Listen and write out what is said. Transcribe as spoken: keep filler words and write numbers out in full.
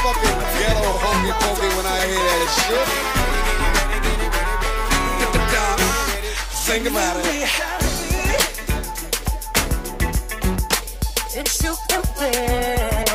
fucking ghetto hokey pokey when I hear that shit. Think about it. It's you and me.